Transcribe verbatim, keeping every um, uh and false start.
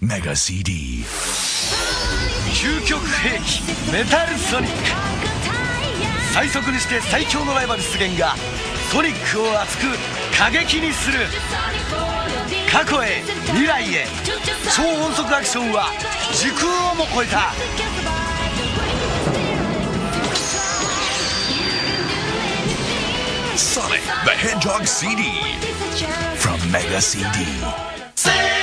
メガ シーディー究極兵器メタルソニック、最速にして最強のライバル出現がソニックを熱く過激にする。過去へ未来へ、超音速アクションは時空をも超えた。 Sonic the Hedgehog シーディー from Mega シーディー